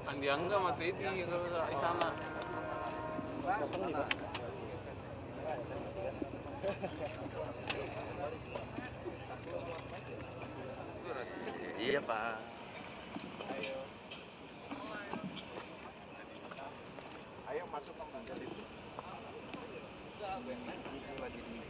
Andi Angga mati itu kalau sana. Iya Pak. Ayo masuk ke mobil itu. Lagi di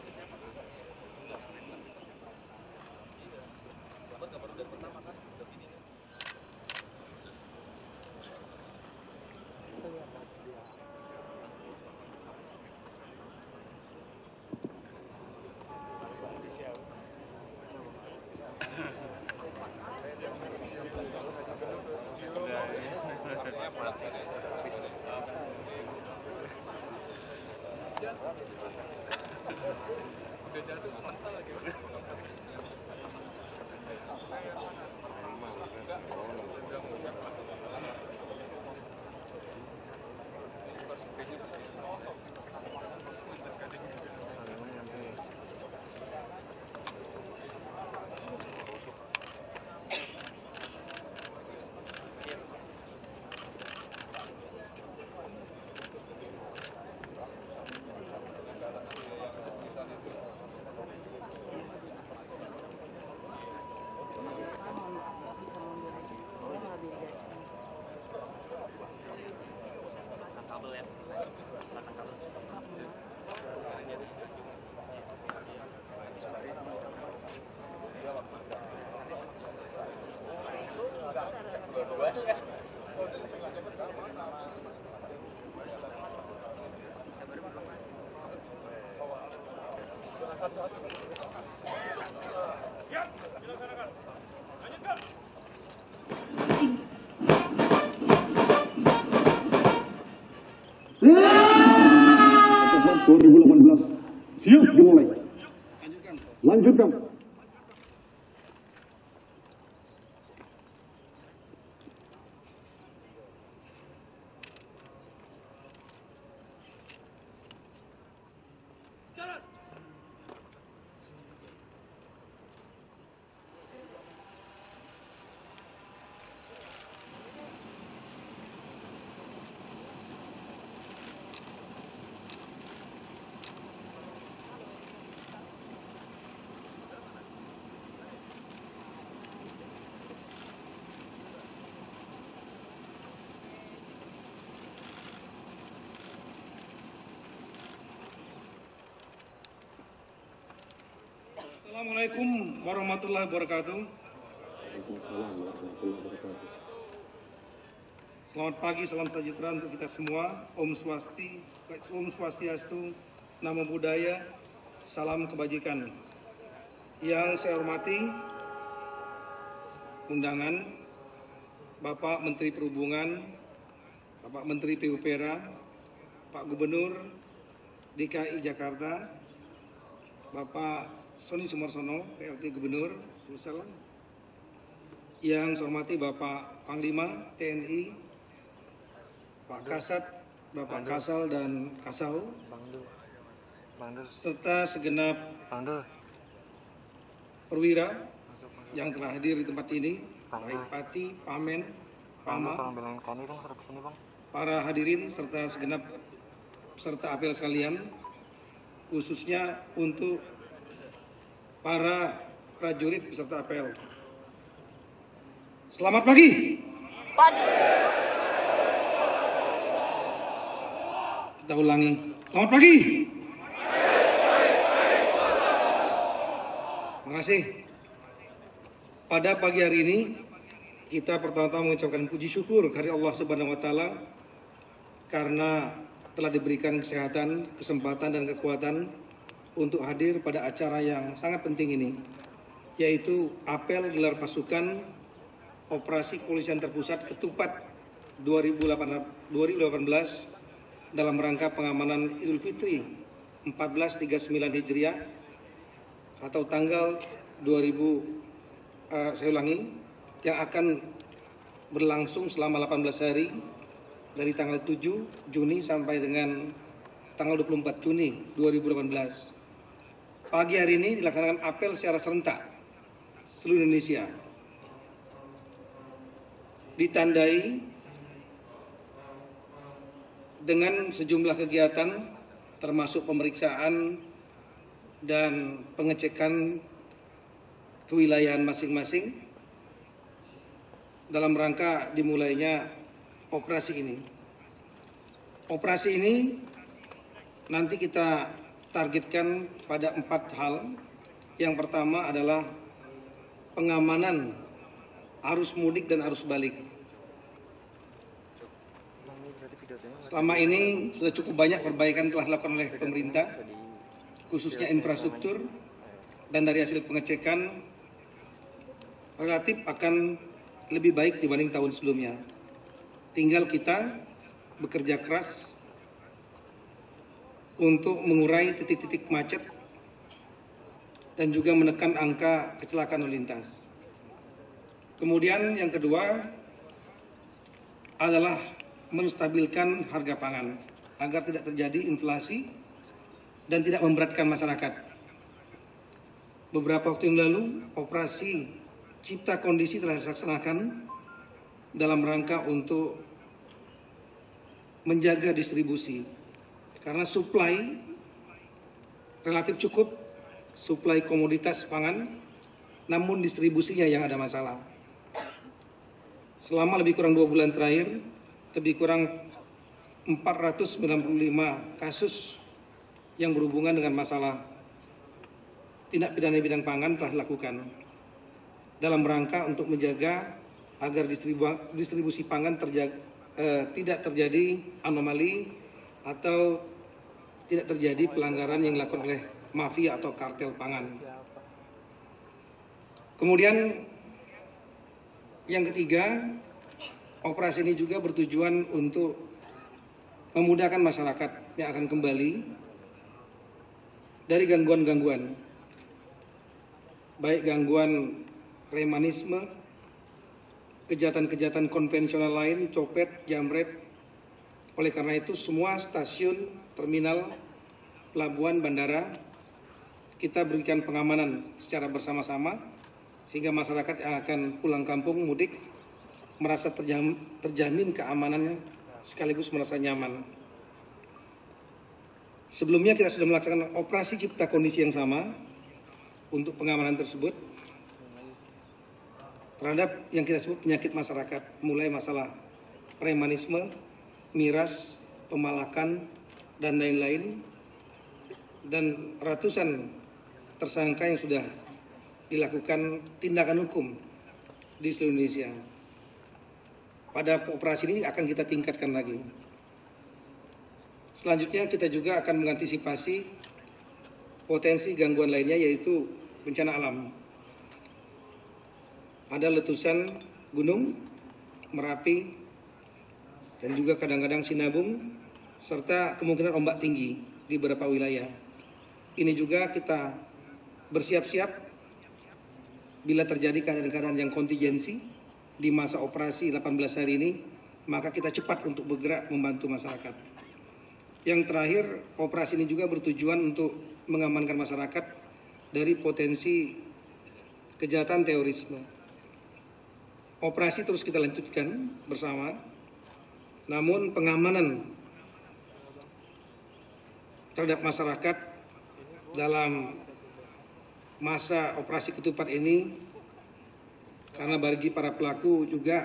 Siap, dimulai. Lanjutkan. Assalamualaikum warahmatullahi wabarakatuh. Selamat pagi, salam sejahtera untuk kita semua. Om Swastiastu, Namo Buddhaya, salam kebajikan. Yang saya hormati undangan Bapak Menteri Perhubungan, Bapak Menteri PUPera, Pak Gubernur DKI Jakarta, Bapak Sony Sumarsono, PLT Gubernur Sulsel. Yang saya hormati Bapak Panglima TNI, Pak Kasat, Bapak Kasal dan Kasau, serta segenap perwira yang telah hadir di tempat ini, baik Pati, Pamen, Pama, para hadirin serta segenap peserta apel sekalian, khususnya untuk para prajurit peserta apel. Selamat pagi. Kita ulangi. Selamat pagi. Terima kasih. Pada pagi hari ini kita pertama-tama mengucapkan puji syukur kepada Allah Subhanahu wa taala karena telah diberikan kesehatan, kesempatan dan kekuatan untuk hadir pada acara yang sangat penting ini, yaitu apel gelar pasukan Operasi Kepolisian Terpusat Ketupat 2018 dalam rangka pengamanan Idul Fitri 1439 Hijriah atau tanggal 2000, saya ulangi, yang akan berlangsung selama 18 hari dari tanggal 7 Juni sampai dengan tanggal 24 Juni 2018. Pagi hari ini dilaksanakan apel secara serentak seluruh Indonesia, ditandai dengan sejumlah kegiatan termasuk pemeriksaan dan pengecekan kewilayahan masing-masing dalam rangka dimulainya operasi ini. Operasi ini nanti kita targetkan pada 4 hal. Yang pertama adalah pengamanan arus mudik dan arus balik. Selama ini sudah cukup banyak perbaikan telah dilakukan oleh pemerintah, khususnya infrastruktur, dan dari hasil pengecekan relatif akan lebih baik dibanding tahun sebelumnya. Tinggal kita bekerja keras untuk mengurai titik-titik macet dan juga menekan angka kecelakaan lalu lintas. Kemudian yang kedua adalah menstabilkan harga pangan agar tidak terjadi inflasi dan tidak memberatkan masyarakat. Beberapa waktu yang lalu, operasi Cipta Kondisi telah dilaksanakan dalam rangka untuk menjaga distribusi. Karena supply relatif cukup, supply komoditas pangan, namun distribusinya yang ada masalah. Selama lebih kurang 2 bulan terakhir, lebih kurang 495 kasus yang berhubungan dengan masalah tindak pidana bidang pangan telah dilakukan dalam rangka untuk menjaga agar distribusi pangan tidak terjadi anomali atau tidak terjadi pelanggaran yang dilakukan oleh mafia atau kartel pangan. Kemudian yang ketiga, operasi ini juga bertujuan untuk memudahkan masyarakat yang akan kembali dari gangguan-gangguan, baik gangguan premanisme, kejahatan-kejahatan konvensional lain, copet, jamret. Oleh karena itu semua stasiun, terminal, pelabuhan, bandara kita berikan pengamanan secara bersama-sama sehingga masyarakat yang akan pulang kampung mudik merasa terjamin keamanannya sekaligus merasa nyaman. Sebelumnya kita sudah melaksanakan operasi Cipta Kondisi yang sama untuk pengamanan tersebut terhadap yang kita sebut penyakit masyarakat, mulai masalah premanisme, miras, pemalakan, dan lain-lain, dan ratusan tersangka yang sudah dilakukan tindakan hukum di seluruh Indonesia. Pada operasi ini akan kita tingkatkan lagi. Selanjutnya kita juga akan mengantisipasi potensi gangguan lainnya, yaitu bencana alam. Ada letusan gunung, Merapi, dan juga kadang-kadang Sinabung, serta kemungkinan ombak tinggi di beberapa wilayah. Ini juga kita bersiap-siap bila terjadi keadaan-keadaan yang kontingensi di masa operasi 18 hari ini, maka kita cepat untuk bergerak membantu masyarakat. Yang terakhir, operasi ini juga bertujuan untuk mengamankan masyarakat dari potensi kejahatan terorisme. Operasi terus kita lanjutkan bersama, namun pengamanan terhadap masyarakat dalam masa operasi ketupat ini, karena bagi para pelaku juga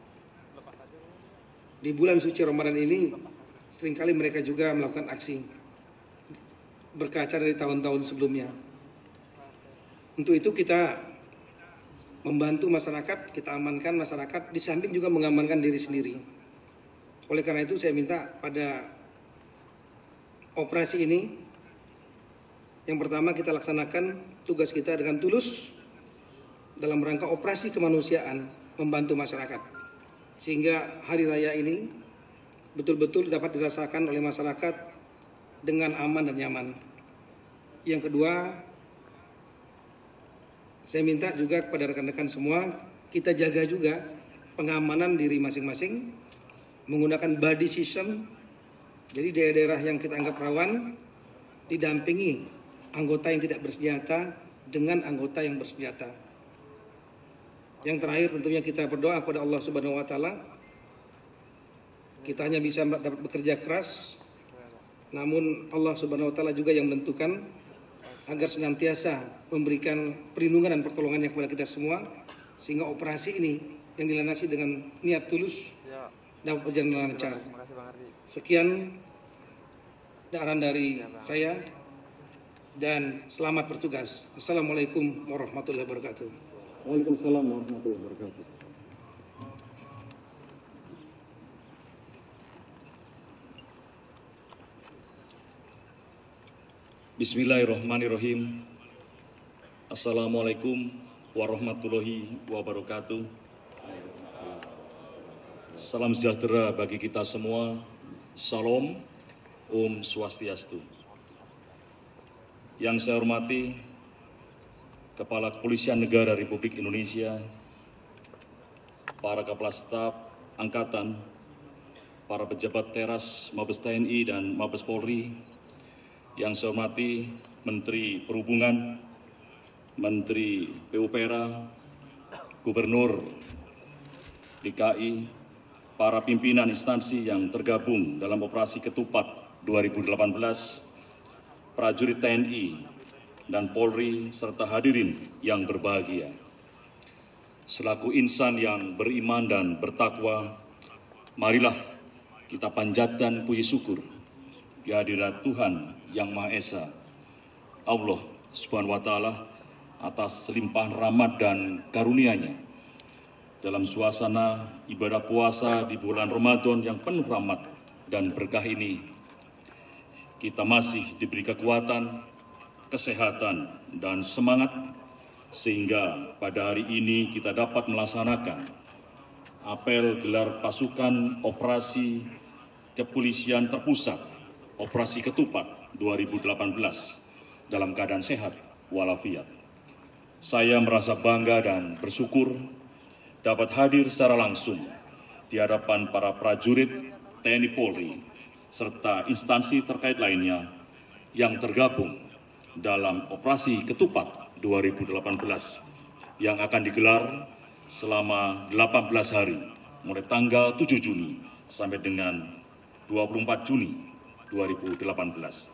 di bulan suci Ramadan ini seringkali mereka juga melakukan aksi berkaca dari tahun-tahun sebelumnya. Untuk itu kita membantu masyarakat, kita amankan masyarakat, di samping juga mengamankan diri sendiri. Oleh karena itu saya minta pada operasi ini, yang pertama kita laksanakan tugas kita dengan tulus dalam rangka operasi kemanusiaan membantu masyarakat, sehingga hari raya ini betul-betul dapat dirasakan oleh masyarakat dengan aman dan nyaman. Yang kedua, saya minta juga kepada rekan-rekan semua, kita jaga juga pengamanan diri masing-masing menggunakan body system. Jadi daerah-daerah yang kita anggap rawan didampingi anggota yang tidak bersenjata dengan anggota yang bersenjata. Yang terakhir tentunya kita berdoa kepada Allah Subhanahu wa taala Kita hanya bisa dapat bekerja keras, namun Allah Subhanahu wa taala juga yang menentukan agar senantiasa memberikan perlindungan dan pertolongannya kepada kita semua, sehingga operasi ini yang dilandasi dengan niat tulus dapat berjalan lancar. Sekian arahan dari saya dan selamat bertugas. Assalamualaikum warahmatullahi wabarakatuh. Waalaikumsalam warahmatullahi wabarakatuh. Bismillahirrahmanirrahim. Assalamualaikum warahmatullahi wabarakatuh. Salam sejahtera bagi kita semua. Salam, Om Swastiastu. Yang saya hormati Kepala Kepolisian Negara Republik Indonesia, para Kepala Staf Angkatan, para pejabat teras Mabes TNI dan Mabes Polri, yang saya hormati Menteri Perhubungan, Menteri PUPera, Gubernur DKI, para pimpinan instansi yang tergabung dalam Operasi Ketupat 2018, prajurit TNI dan Polri, serta hadirin yang berbahagia. Selaku insan yang beriman dan bertakwa, marilah kita panjatkan puji syukur kehadirat Tuhan Yang Maha Esa, Allah Subhanahu wa Ta'ala, atas selimpahan rahmat dan karunia-Nya dalam suasana ibadah puasa di bulan Ramadan yang penuh rahmat dan berkah ini. Kita masih diberi kekuatan, kesehatan, dan semangat sehingga pada hari ini kita dapat melaksanakan apel gelar pasukan operasi kepolisian terpusat Operasi Ketupat 2018 dalam keadaan sehat walafiat. Saya merasa bangga dan bersyukur dapat hadir secara langsung di hadapan para prajurit TNI Polri serta instansi terkait lainnya yang tergabung dalam Operasi Ketupat 2018 yang akan digelar selama 18 hari mulai tanggal 7 Juni sampai dengan 24 Juni 2018.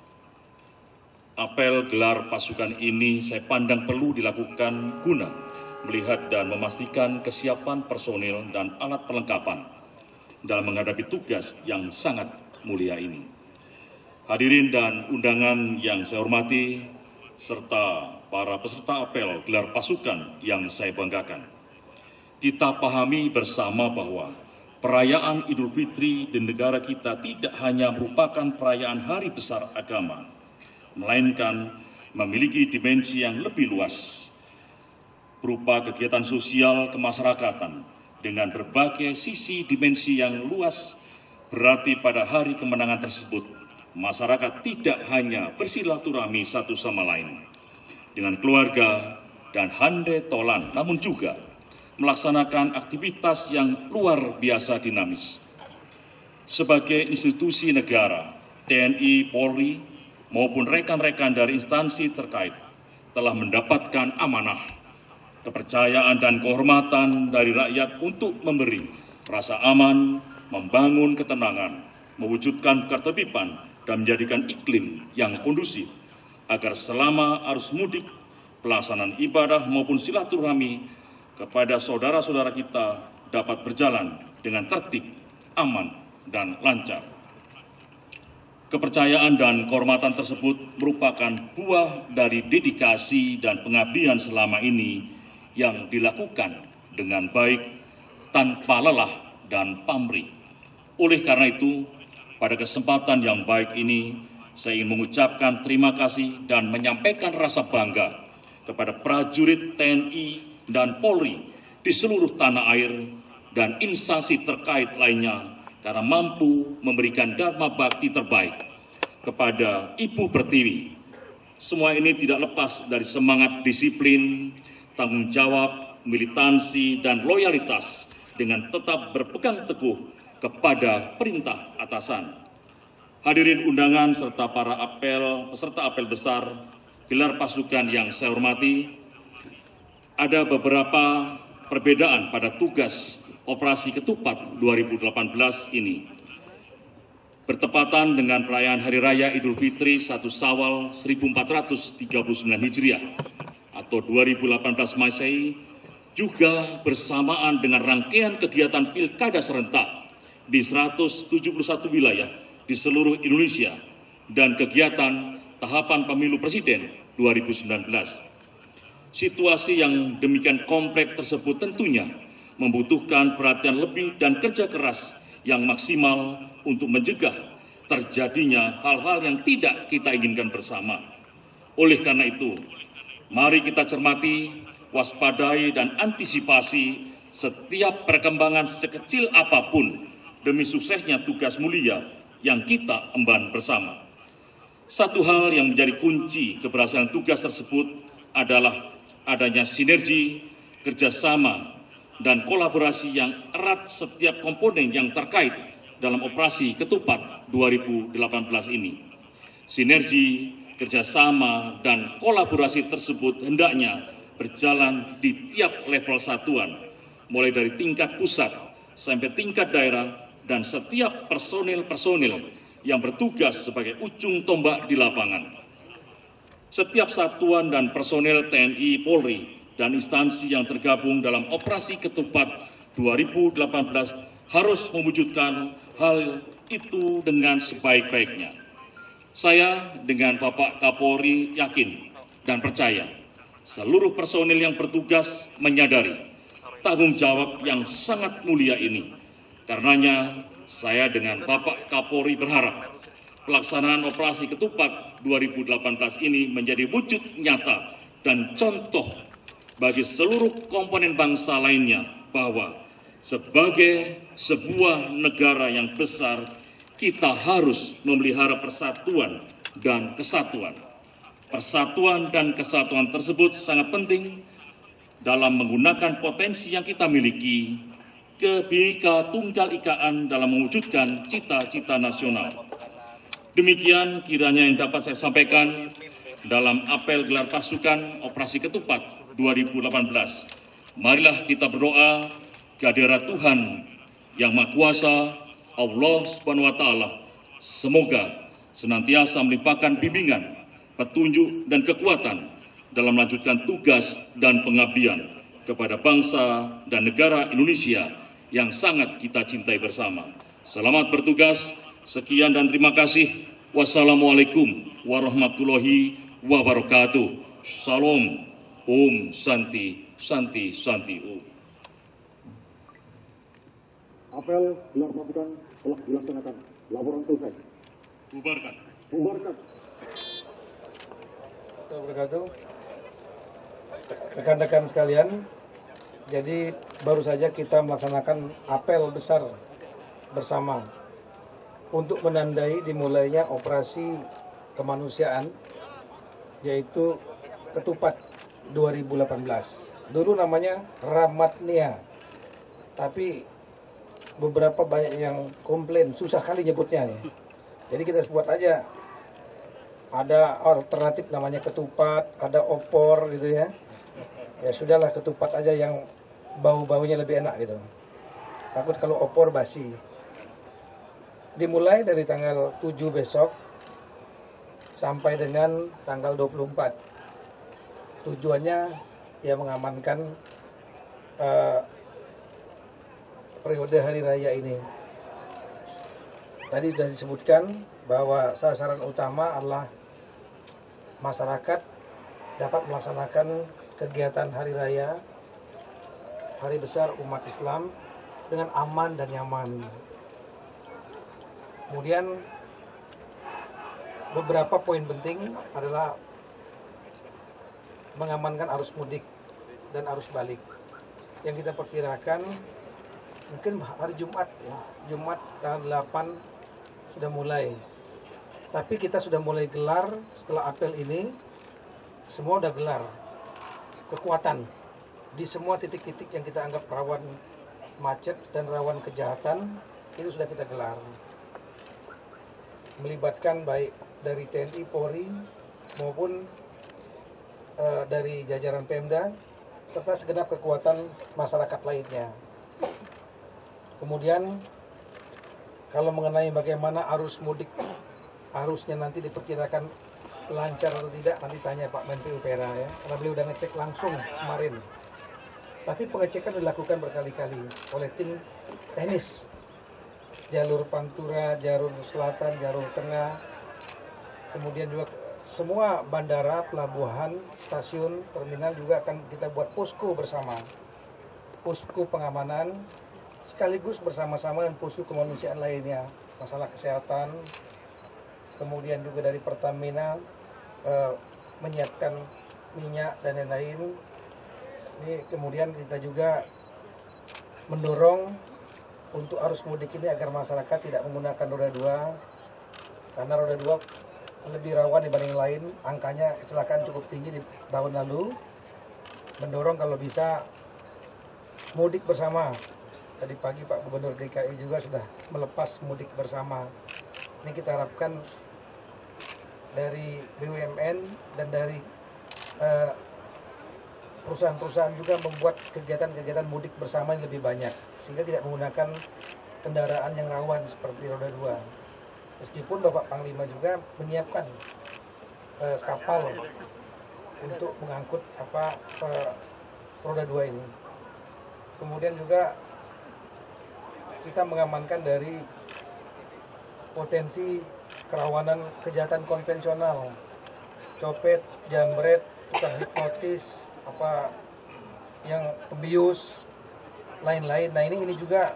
Apel gelar pasukan ini saya pandang perlu dilakukan guna melihat dan memastikan kesiapan personil dan alat perlengkapan dalam menghadapi tugas yang sangat mulia ini. Hadirin dan undangan yang saya hormati, serta para peserta apel gelar pasukan yang saya banggakan. Kita pahami bersama bahwa perayaan Idul Fitri di negara kita tidak hanya merupakan perayaan hari besar agama, melainkan memiliki dimensi yang lebih luas, berupa kegiatan sosial kemasyarakatan dengan berbagai sisi dimensi yang luas. Berarti pada hari kemenangan tersebut, masyarakat tidak hanya bersilaturahmi satu sama lain dengan keluarga dan handai tolan, namun juga melaksanakan aktivitas yang luar biasa dinamis. Sebagai institusi negara, TNI, Polri, maupun rekan-rekan dari instansi terkait telah mendapatkan amanah, kepercayaan dan kehormatan dari rakyat untuk memberi rasa aman, membangun ketenangan, mewujudkan ketertiban, dan menjadikan iklim yang kondusif agar selama arus mudik, pelaksanaan ibadah maupun silaturahmi kepada saudara-saudara kita dapat berjalan dengan tertib, aman, dan lancar. Kepercayaan dan kehormatan tersebut merupakan buah dari dedikasi dan pengabdian selama ini yang dilakukan dengan baik, tanpa lelah dan pamrih. Oleh karena itu, pada kesempatan yang baik ini, saya ingin mengucapkan terima kasih dan menyampaikan rasa bangga kepada prajurit TNI dan Polri di seluruh tanah air dan instansi terkait lainnya karena mampu memberikan dharma bakti terbaik kepada Ibu Pertiwi. Semua ini tidak lepas dari semangat disiplin, tanggung jawab, militansi, dan loyalitas dengan tetap berpegang teguh kepada perintah atasan. Hadirin undangan serta para peserta apel besar gelar pasukan yang saya hormati, ada beberapa perbedaan pada tugas Operasi Ketupat 2018 ini. bertepatan dengan perayaan Hari Raya Idul Fitri 1 Syawal 1439 Hijriah atau 2018 Masehi, juga bersamaan dengan rangkaian kegiatan pilkada serentak di 171 wilayah di seluruh Indonesia dan kegiatan tahapan pemilu presiden 2019. Situasi yang demikian kompleks tersebut tentunya membutuhkan perhatian lebih dan kerja keras yang maksimal untuk mencegah terjadinya hal-hal yang tidak kita inginkan bersama. Oleh karena itu, mari kita cermati, waspadai, dan antisipasi setiap perkembangan sekecil apapun demi suksesnya tugas mulia yang kita emban bersama. Satu hal yang menjadi kunci keberhasilan tugas tersebut adalah adanya sinergi, kerjasama, dan kolaborasi yang erat setiap komponen yang terkait dalam operasi Ketupat 2018 ini. Sinergi, kerjasama, dan kolaborasi tersebut hendaknya berjalan di tiap level satuan, mulai dari tingkat pusat sampai tingkat daerah, dan setiap personil-personil yang bertugas sebagai ujung tombak di lapangan. Setiap satuan dan personel TNI, Polri, dan instansi yang tergabung dalam operasi Ketupat 2018 harus mewujudkan hal itu dengan sebaik-baiknya. Saya dengan Bapak Kapolri yakin dan percaya seluruh personil yang bertugas menyadari tanggung jawab yang sangat mulia ini. Karenanya saya dengan Bapak Kapolri berharap pelaksanaan operasi Ketupat 2018 ini menjadi wujud nyata dan contoh bagi seluruh komponen bangsa lainnya bahwa sebagai sebuah negara yang besar, kita harus memelihara persatuan dan kesatuan. Persatuan dan kesatuan tersebut sangat penting dalam menggunakan potensi yang kita miliki, Bhinneka Tunggal Ikaan dalam mewujudkan cita-cita nasional. Demikian kiranya yang dapat saya sampaikan dalam apel gelar pasukan Operasi Ketupat 2018. Marilah kita berdoa kehadirat Tuhan Yang Maha Kuasa, Allah Subhanahu wa Ta'ala, semoga senantiasa melimpahkan bimbingan, petunjuk, dan kekuatan dalam melanjutkan tugas dan pengabdian kepada bangsa dan negara Indonesia yang sangat kita cintai bersama. Selamat bertugas, sekian dan terima kasih. Wassalamualaikum warahmatullahi wabarakatuh. Salam, Om Santi, Santi, Santi, Om. Apel gelar pasukan telah dilaksanakan. Laporan selesai. Bubarkan. Bubarkan. Wabarakatuh. Rekan-rekan sekalian, jadi baru saja kita melaksanakan apel besar bersama untuk menandai dimulainya operasi kemanusiaan, yaitu Ketupat 2018. Dulu namanya Ramadnia, tapi beberapa banyak yang komplain, susah kali nyebutnya ya. Jadi kita buat aja, ada alternatif namanya Ketupat, ada opor gitu ya. Ya sudahlah, Ketupat aja yang bau-baunya lebih enak gitu. Takut kalau opor basi. Dimulai dari tanggal 7 besok sampai dengan tanggal 24. Tujuannya ya mengamankan periode hari raya ini. Tadi sudah disebutkan bahwa sasaran utama adalah masyarakat dapat melaksanakan kegiatan hari raya, hari besar umat Islam dengan aman dan nyaman. Kemudian beberapa poin penting adalah mengamankan arus mudik dan arus balik. Yang kita perkirakan mungkin hari Jumat ya, Jumat tanggal 8 sudah mulai. Tapi kita sudah mulai gelar setelah apel ini, semua udah gelar kekuatan di semua titik-titik yang kita anggap rawan macet dan rawan kejahatan, itu sudah kita gelar. Melibatkan baik dari TNI, Polri maupun dari jajaran Pemda serta segenap kekuatan masyarakat lainnya. Kemudian Kalau mengenai bagaimana arus mudik, arusnya nanti diperkirakan lancar atau tidak, nanti tanya Pak Menteri UPR ya, karena beliau udah ngecek langsung kemarin. Tapi pengecekan dilakukan berkali-kali oleh tim teknis. Jalur Pantura, jalur selatan, jalur tengah, kemudian juga semua bandara, pelabuhan, stasiun, terminal juga akan kita buat posko bersama. Posko pengamanan, sekaligus bersama-sama dengan posko kemanusiaan lainnya. Masalah kesehatan, kemudian juga dari Pertamina, menyiapkan minyak dan lain-lain. Ini kemudian kita juga mendorong untuk arus mudik ini agar masyarakat tidak menggunakan roda 2, karena roda 2 lebih rawan dibanding lain. Angkanya kecelakaan cukup tinggi di tahun lalu. Mendorong kalau bisa mudik bersama. Tadi pagi Pak Gubernur DKI juga sudah melepas mudik bersama. Ini kita harapkan dari BUMN dan dari perusahaan-perusahaan juga membuat kegiatan-kegiatan mudik bersama yang lebih banyak, sehingga tidak menggunakan kendaraan yang rawan seperti roda 2. Meskipun Bapak Panglima juga menyiapkan kapal untuk mengangkut roda 2 ini. Kemudian juga kita mengamankan dari potensi kerawanan kejahatan konvensional, copet, jambret, tukang hipnotis, yang pembius, lain-lain. Nah ini juga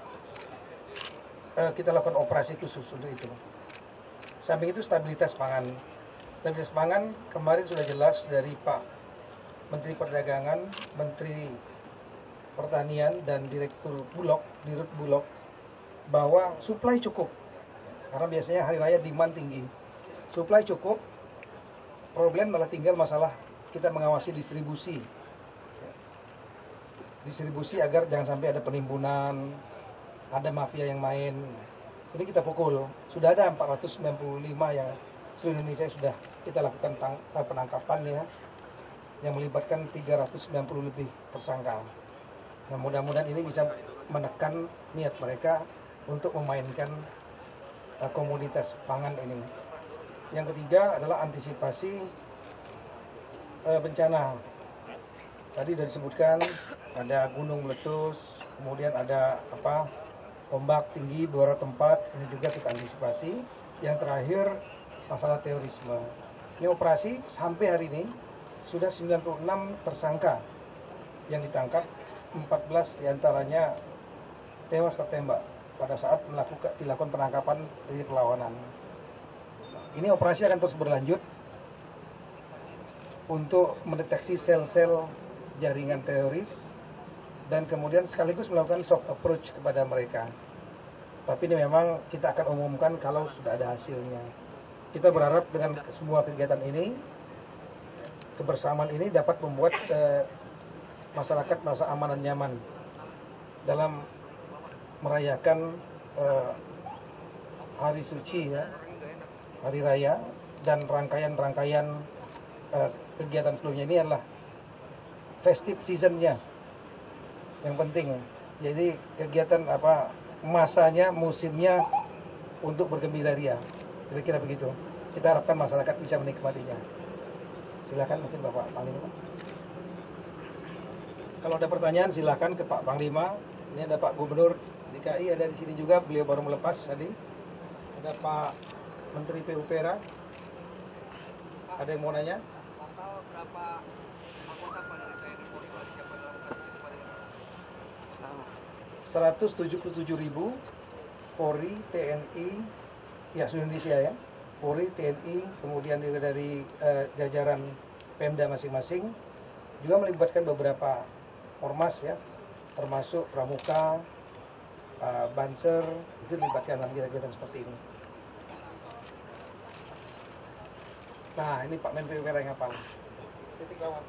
kita lakukan operasi khusus untuk itu. Samping itu stabilitas pangan. Stabilitas pangan kemarin sudah jelas dari Pak Menteri Perdagangan, Menteri Pertanian dan Direktur Bulog, Dirut Bulog, bahwa suplai cukup. Karena biasanya hari raya demand tinggi. Suplai cukup, problem malah tinggal masalah kita mengawasi distribusi. Distribusi agar jangan sampai ada penimbunan, ada mafia yang main. Ini kita pukul. Sudah ada 495 yang seluruh Indonesia sudah kita lakukan penangkapan ya, yang melibatkan 390 lebih tersangka. Nah mudah-mudahan ini bisa menekan niat mereka untuk memainkan komoditas pangan ini. Yang ketiga adalah antisipasi bencana. Tadi sudah disebutkan ada gunung meletus, kemudian ada ombak tinggi beberapa tempat, ini juga kita antisipasi. Yang terakhir masalah terorisme. Ini operasi sampai hari ini sudah 96 tersangka yang ditangkap, 14 diantaranya tewas tertembak pada saat dilakukan penangkapan dari perlawanan. Ini operasi akan terus berlanjut untuk mendeteksi sel-sel jaringan teroris dan kemudian sekaligus melakukan soft approach kepada mereka. Tapi ini memang kita akan umumkan kalau sudah ada hasilnya. Kita berharap dengan semua kegiatan ini, kebersamaan ini dapat membuat masyarakat merasa aman dan nyaman dalam merayakan hari suci ya, hari raya, dan rangkaian-rangkaian kegiatan sebelumnya. Ini adalah festive seasonnya yang penting. Jadi kegiatan masanya, musimnya untuk bergembira ria. Kira-kira begitu. Kita harapkan masyarakat bisa menikmatinya. Silakan mungkin Bapak Panglima. Kalau ada pertanyaan silakan ke Pak Panglima. Ini ada Pak Gubernur DKI ada di sini juga, beliau baru melepas tadi. Ada Pak Menteri PUPR. Ada yang mau nanya? Total berapa anggota TNI Polri disiapkan dalam operasi kemarin? 177.000 Polri, TNI, ya seluruh Indonesia ya. Polri, TNI, kemudian juga dari jajaran Pemda masing-masing, juga melibatkan beberapa ormas ya, termasuk Pramuka, Banser, itu dilibatkan dalam kegiatan seperti ini. Nah, ini Pak Menteri UPR yang hafal. Titik rawan.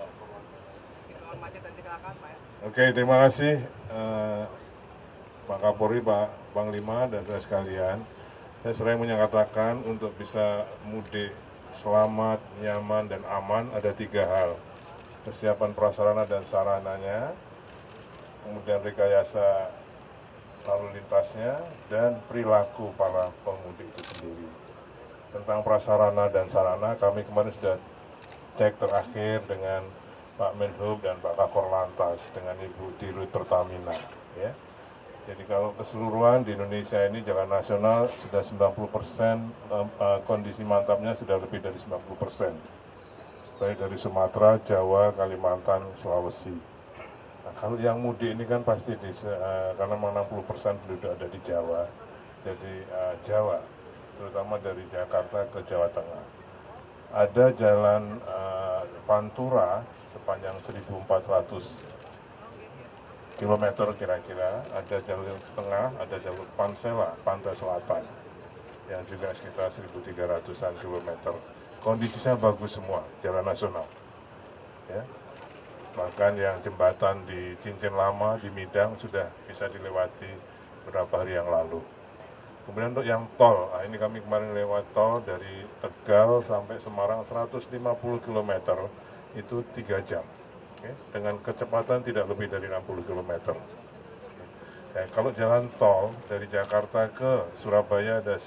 Oke, terima kasih Pak Kapolri, Pak Panglima, dan saudara sekalian. Saya sering menyatakan untuk bisa mudik selamat, nyaman, dan aman ada 3 hal. Kesiapan prasarana dan sarananya, kemudian rekayasa lalu lintasnya dan perilaku para pemudik itu sendiri. Tentang prasarana dan sarana, kami kemarin sudah cek terakhir dengan Pak Menhub dan Pak Kakor Lantas dengan Ibu Dirut Pertamina. Ya. Jadi kalau keseluruhan di Indonesia ini jalan nasional sudah 90%, kondisi mantapnya sudah lebih dari 90%. Baik dari Sumatera, Jawa, Kalimantan, Sulawesi. Nah, kalau yang mudik ini kan pasti karena 60% penduduk ada di Jawa, jadi Jawa, terutama dari Jakarta ke Jawa Tengah. Ada jalan Pantura sepanjang 1.400 kilometer kira-kira, ada jalur tengah, ada jalur Pansela, pantai selatan, yang juga sekitar 1.300-an kilometer. Kondisinya bagus semua, jalan nasional. Ya. Bahkan yang jembatan di Cincin Lama, di Midang, sudah bisa dilewati beberapa hari yang lalu. Kemudian untuk yang tol, ini kami kemarin lewat tol dari Tegal sampai Semarang 150 km, itu 3 jam. Dengan kecepatan tidak lebih dari 60 km. Kalau jalan tol dari Jakarta ke Surabaya ada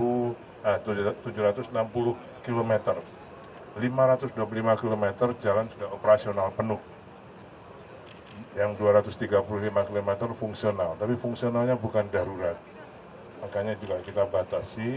760 km. 525 km jalan sudah operasional penuh. Yang 235 km fungsional, tapi fungsionalnya bukan darurat. Makanya juga kita batasi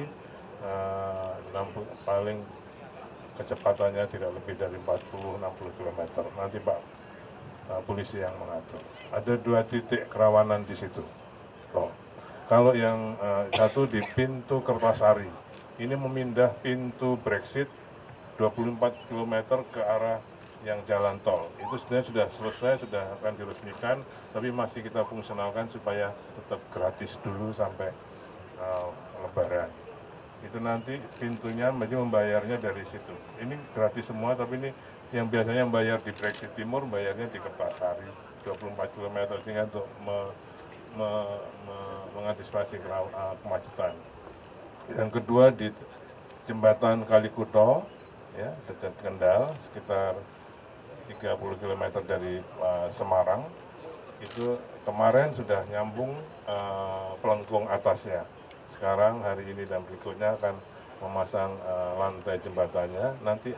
paling kecepatannya tidak lebih dari 40-60 km. Nanti Pak polisi yang mengatur. Ada 2 titik kerawanan di situ. Kalau yang satu di pintu Kertasari, ini memindah pintu Brexit 24 km ke arah yang jalan tol. Itu sebenarnya sudah selesai, sudah akan diresmikan, tapi masih kita fungsionalkan supaya tetap gratis dulu sampai Lebaran. Itu nanti pintunya membayarnya dari situ. Ini gratis semua, tapi ini yang biasanya membayar di Brexit Timur, bayarnya di Kertasari 24 km, sehingga untuk mengantisipasi kemacetan. Yang kedua di jembatan Kalikuto, ya, dekat Kendal, sekitar 30 km dari Semarang. Itu kemarin sudah nyambung pelengkung atasnya. Sekarang hari ini dan berikutnya akan memasang lantai jembatannya. Nanti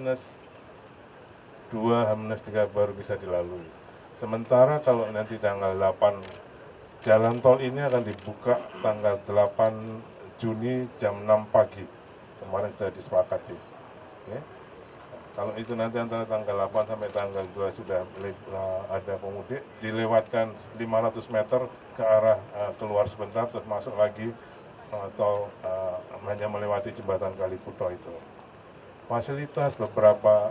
H-2, H-3 baru bisa dilalui. Sementara kalau nanti tanggal 8, jalan tol ini akan dibuka tanggal 8 Juni jam 6 pagi. Kemarin sudah disepakati. Ya. Kalau itu nanti antara tanggal 8 sampai tanggal 2 sudah ada pemudik, dilewatkan 500 meter ke arah keluar sebentar, terus masuk lagi atau hanya melewati jembatan Kalikuto itu. Fasilitas beberapa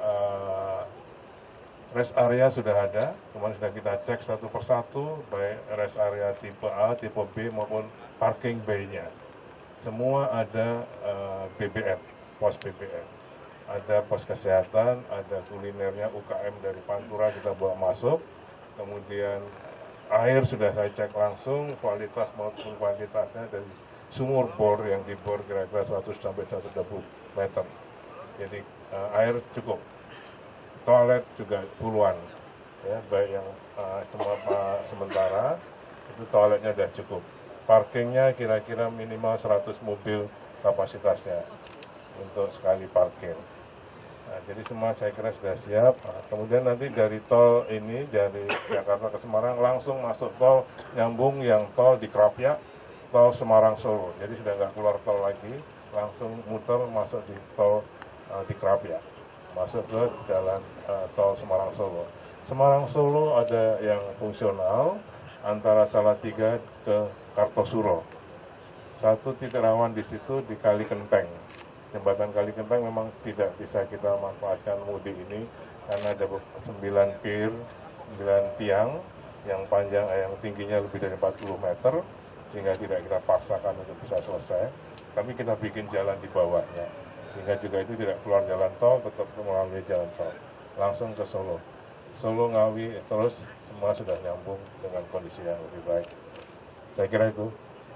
rest area sudah ada, kemarin sudah kita cek satu persatu, baik rest area tipe A, tipe B maupun parking bay-nya. Semua ada BBM, pos BBM. Ada pos kesehatan, ada kulinernya, UKM dari Pantura kita bawa masuk, kemudian air sudah saya cek langsung, kualitas maupun kuantitasnya dari sumur bor yang dibor kira-kira 100-120 meter. Jadi air cukup. Toilet juga puluhan, ya, baik yang sementara itu toiletnya sudah cukup. Parkingnya kira-kira minimal 100 mobil kapasitasnya untuk sekali parkir. Nah, jadi semua saya kira sudah siap. Nah, kemudian nanti dari tol ini dari Jakarta ke Semarang langsung masuk tol nyambung yang tol di Krapyak, tol Semarang Solo. Jadi sudah nggak keluar tol lagi, langsung muter masuk di tol di Krapyak, masuk ke jalan tol Semarang Solo. Semarang Solo ada yang fungsional antara Salatiga ke Kartosuro. Satu titik rawan di situ di Kali Kenteng. Jembatan Kali Kenteng memang tidak bisa kita manfaatkan mudik ini karena ada 9 pier, 9 tiang yang yang tingginya lebih dari 40 meter sehingga tidak kita paksakan untuk bisa selesai. Tapi kita bikin jalan di bawahnya sehingga juga itu tidak keluar jalan tol, tetap melalui jalan tol langsung ke Solo. Solo, Ngawi, terus semua sudah nyambung dengan kondisi yang lebih baik. Saya kira itu.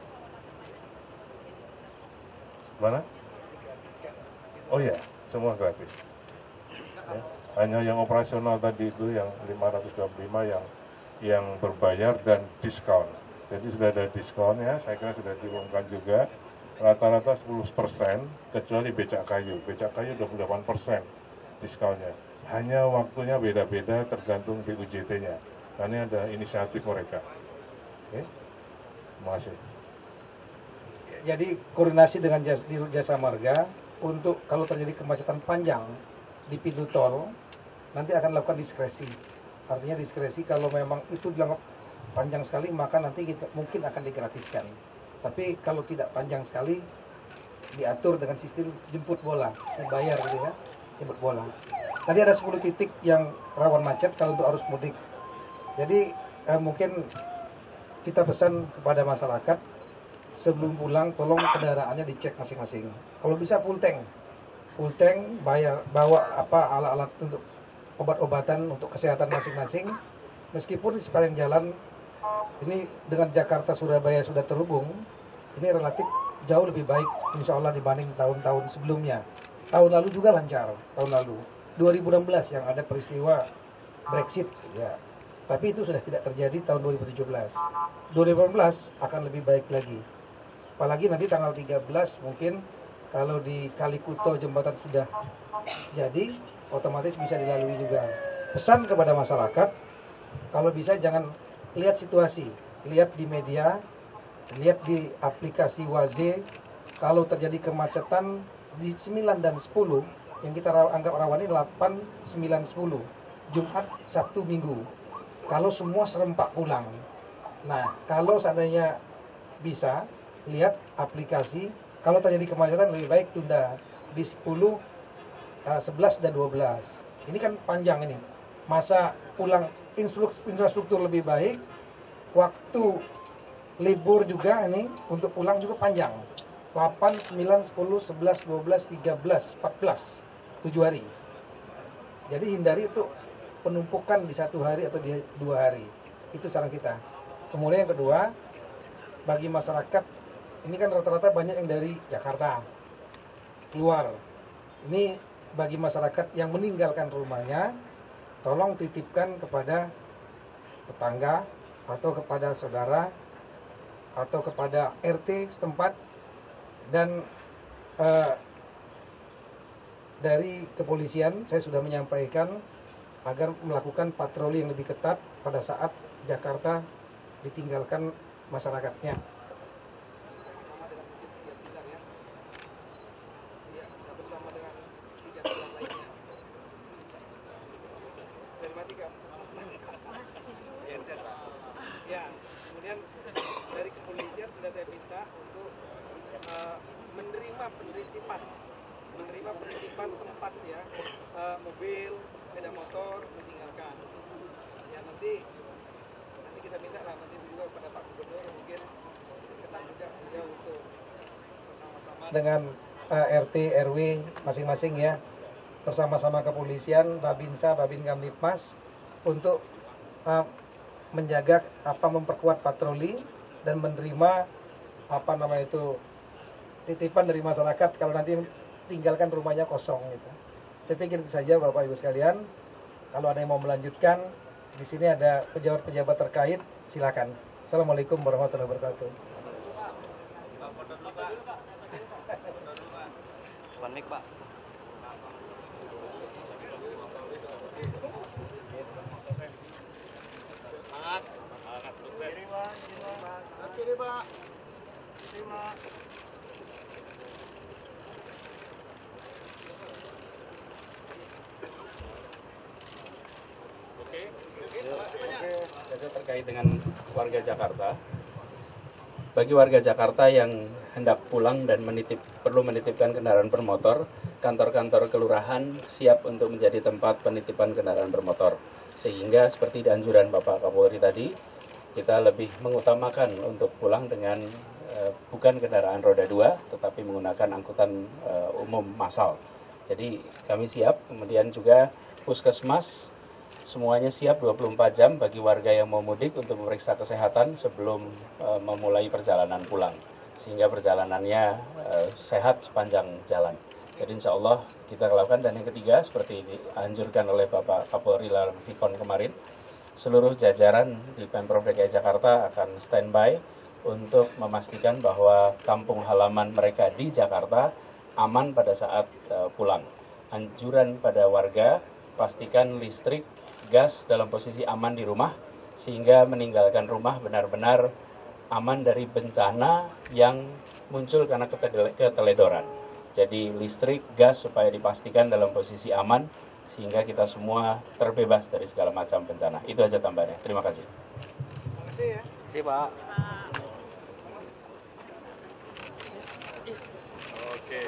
Mana? Oh iya, semua gratis. Ya. Hanya yang operasional tadi itu yang 525 yang berbayar dan diskon. Jadi sudah ada diskon ya, saya kira sudah diumumkan juga. Rata-rata 10%, kecuali becak kayu. Becak kayu 28% diskonnya. Hanya waktunya beda-beda tergantung BUJT-nya. Karena ada inisiatif mereka. Oke, terima kasih. Jadi koordinasi dengan jasa marga untuk kalau terjadi kemacetan panjang di pintu tol, nanti akan lakukan diskresi. Artinya diskresi kalau memang itu dianggap panjang sekali, maka nanti kita mungkin akan digratiskan. Tapi kalau tidak panjang sekali, diatur dengan sistem jemput bola, dibayar gitu ya, jemput bola. Tadi ada 10 titik yang rawan macet kalau untuk arus mudik. Jadi mungkin kita pesan kepada masyarakat, sebelum pulang tolong kendaraannya dicek masing-masing. Kalau bisa full tank, bawa alat-alat untuk obat-obatan untuk kesehatan masing-masing. Meskipun di sepanjang jalan ini dengan Jakarta Surabaya sudah terhubung, ini relatif jauh lebih baik insya Allah dibanding tahun-tahun sebelumnya. Tahun lalu juga lancar, tahun lalu 2016 yang ada peristiwa Brexit ya. Tapi itu sudah tidak terjadi tahun 2017. 2018 akan lebih baik lagi. Apalagi nanti tanggal 13 mungkin kalau di Kalikuto jembatan sudah jadi, otomatis bisa dilalui juga. Pesan kepada masyarakat, kalau bisa jangan lihat situasi, lihat di media, lihat di aplikasi Waze, kalau terjadi kemacetan di 9 dan 10, yang kita anggap rawan ini 8, 9, 10, Jumat, Sabtu, Minggu. Kalau semua serempak pulang. Nah, kalau seandainya bisa, lihat aplikasi, kalau terjadi kemacetan lebih baik tunda di 10, 11 dan 12. Ini kan panjang ini. Masa pulang infrastruktur lebih baik, waktu libur juga ini untuk pulang juga panjang. 8, 9, 10, 11, 12, 13, 14, 7 hari. Jadi hindari itu penumpukan di 1 hari atau di 2 hari. Itu saran kita. Kemudian yang kedua, bagi masyarakat, ini kan rata-rata banyak yang dari Jakarta keluar. Ini bagi masyarakat yang meninggalkan rumahnya, tolong titipkan kepada tetangga atau kepada saudara atau kepada RT setempat, dan dari kepolisian saya sudah menyampaikan agar melakukan patroli yang lebih ketat pada saat Jakarta ditinggalkan masyarakatnya. Sama dengan mungkin 3 pilar ya. Iya, bersama dengan 3 pilar lainnya. Dan matikan. Ya, kemudian dari kepolisian sudah saya minta untuk menerima penitipan tempat ya, mobil, sepeda motor ditinggalkan. Ya nanti kita minta lah nanti juga pada Pak Gubernur mungkin ketat juga ya untuk bersama-sama dengan RT RW masing-masing ya, bersama-sama kepolisian, Babinsa, Babin Kamtipmas untuk menjaga memperkuat patroli dan menerima titipan dari masyarakat kalau nanti tinggalkan rumahnya kosong gitu. Saya pikir itu saja Bapak Ibu sekalian. Kalau ada yang mau melanjutkan, di sini ada pejabat-pejabat terkait, silakan. Assalamualaikum warahmatullahi wabarakatuh. panik Pak. Semangat. Sukses. Kiri Pak. Terima. Jadi terkait dengan warga Jakarta, bagi warga Jakarta yang hendak pulang dan perlu menitipkan kendaraan bermotor, kantor-kantor kelurahan siap untuk menjadi tempat penitipan kendaraan bermotor. Sehingga seperti di anjuran Bapak Kapolri tadi, kita lebih mengutamakan untuk pulang dengan bukan kendaraan roda 2, tetapi menggunakan angkutan umum massal. Jadi kami siap, kemudian juga puskesmas semuanya siap 24 jam bagi warga yang mau mudik untuk memeriksa kesehatan sebelum memulai perjalanan pulang. Sehingga perjalanannya sehat sepanjang jalan. Jadi insya Allah kita lakukan. Dan yang ketiga, seperti dianjurkan oleh Bapak Kapolri dalam Vikon kemarin, seluruh jajaran di Pemprov DKI Jakarta akan standby untuk memastikan bahwa kampung halaman mereka di Jakarta aman pada saat pulang. Anjuran pada warga, pastikan listrik, gas dalam posisi aman di rumah, sehingga meninggalkan rumah benar-benar aman dari bencana yang muncul karena keteledoran. Jadi listrik, gas supaya dipastikan dalam posisi aman, sehingga kita semua terbebas dari segala macam bencana. Itu aja tambahannya. Terima kasih. Terima kasih ya. Terima kasih, Pak. Oke.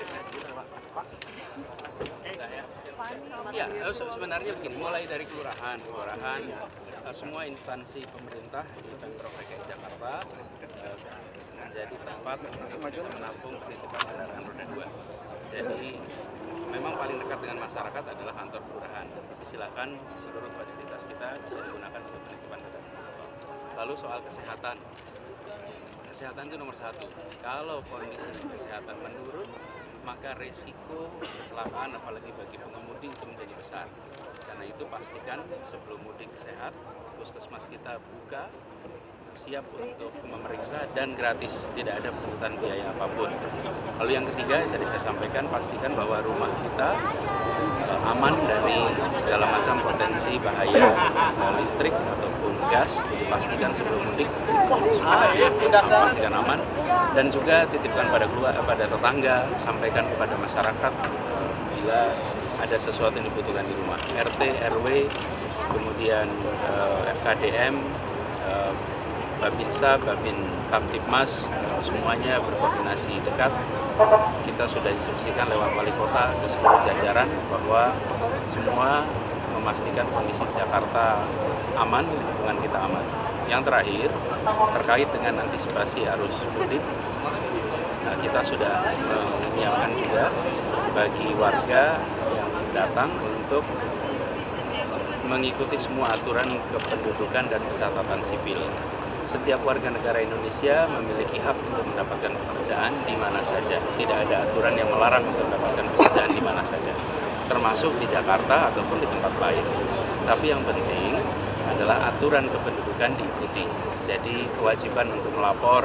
Ya, sebenarnya begini, mulai dari kelurahan, semua instansi pemerintah di Pemprov DKI Jakarta menjadi tempat untuk bisa menampung penitipan kendaraan roda 2. Jadi memang paling dekat dengan masyarakat adalah kantor kelurahan. Silakan seluruh fasilitas kita bisa digunakan untuk penitipan kendaraan. Lalu soal kesehatan. Kesehatan itu nomor satu. Kalau kondisi kesehatan menurun, maka resiko kecelakaan apalagi bagi pengemudi itu menjadi besar. Karena itu pastikan sebelum mudik sehat, puskesmas kita buka, siap untuk memeriksa dan gratis, tidak ada pungutan biaya apapun. Lalu yang ketiga yang tadi saya sampaikan, pastikan bahwa rumah kita aman dari segala macam potensi bahaya listrik ataupun gas. Jadi pastikan sebelum mudik supaya pastikan aman, dan juga titipkan pada tetangga, sampaikan kepada masyarakat bila ada sesuatu yang dibutuhkan di rumah. RT, RW, kemudian FKDM, Babinsa, Babin Kamtipmas, semuanya berkoordinasi dekat. Kita sudah instruksikan lewat wali kota ke seluruh jajaran bahwa semua memastikan kondisi Jakarta aman, lingkungan kita aman. Yang terakhir, terkait dengan antisipasi arus mudik, kita sudah menyiapkan juga bagi warga yang datang untuk mengikuti semua aturan kependudukan dan pencatatan sipil. Setiap warga negara Indonesia memiliki hak untuk mendapatkan pekerjaan di mana saja. Tidak ada aturan yang melarang untuk mendapatkan pekerjaan di mana saja, termasuk di Jakarta ataupun di tempat lain. Tapi yang penting adalah aturan kependudukan diikuti. Jadi kewajiban untuk melapor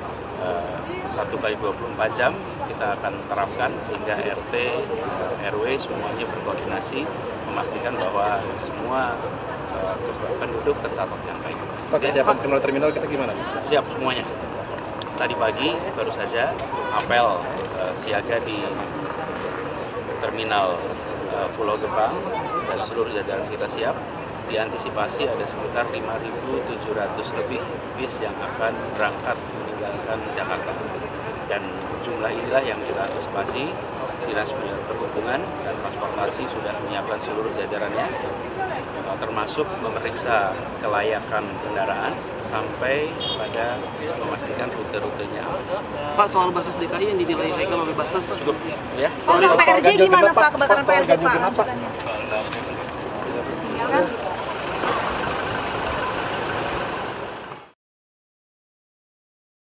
1x24 jam kita akan terapkan, sehingga RT, RW semuanya berkoordinasi memastikan bahwa semua penduduk tercatat dengan baik. Pak, kesiapan terminal kita gimana? Siap semuanya. Tadi pagi baru saja apel siaga di terminal Pulau Gebang dan seluruh jajaran kita siap. Diantisipasi ada sekitar 5.700 lebih bis yang akan berangkat meninggalkan Jakarta. Dan jumlah inilah yang kita antisipasi. Dinas Perhubungan dan Transportasi sudah menyiapkan seluruh jajarannya, termasuk memeriksa kelayakan kendaraan sampai pada memastikan rute-rutenya. Pak, soal basis DKI yang dinilai ilegal oleh Basnas, Pak. Cukup ya. Soal PRJ gimana Pak? Kebakaran PRJ Pak?